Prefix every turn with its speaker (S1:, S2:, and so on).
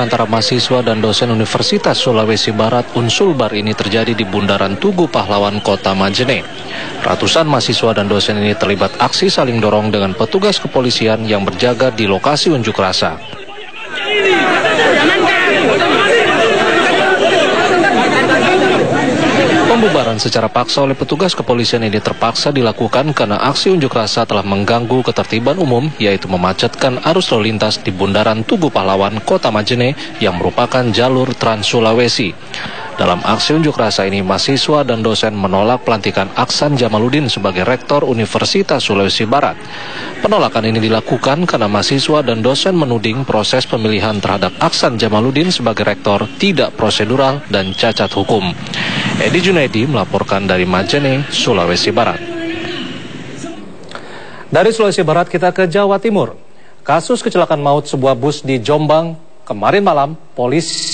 S1: antara mahasiswa dan dosen Universitas Sulawesi Barat Unsulbar ini terjadi di Bundaran Tugu Pahlawan, Kota Majene. Ratusan mahasiswa dan dosen ini terlibat aksi saling dorong dengan petugas kepolisian yang berjaga di lokasi unjuk rasa. Pembubaran secara paksa oleh petugas kepolisian ini terpaksa dilakukan karena aksi unjuk rasa telah mengganggu ketertiban umum, yaitu memacetkan arus lalu lintas di Bundaran Tugu Pahlawan, Kota Majene yang merupakan jalur Trans Sulawesi. Dalam aksi unjuk rasa ini, mahasiswa dan dosen menolak pelantikan Aksan Jamaluddin sebagai Rektor Universitas Sulawesi Barat. Penolakan ini dilakukan karena mahasiswa dan dosen menuding proses pemilihan terhadap Aksan Jamaluddin sebagai Rektor tidak prosedural dan cacat hukum. Edi Junaidi melaporkan dari Majene, Sulawesi Barat. Dari Sulawesi Barat kita ke Jawa Timur. Kasus kecelakaan maut sebuah bus di Jombang kemarin malam, polisi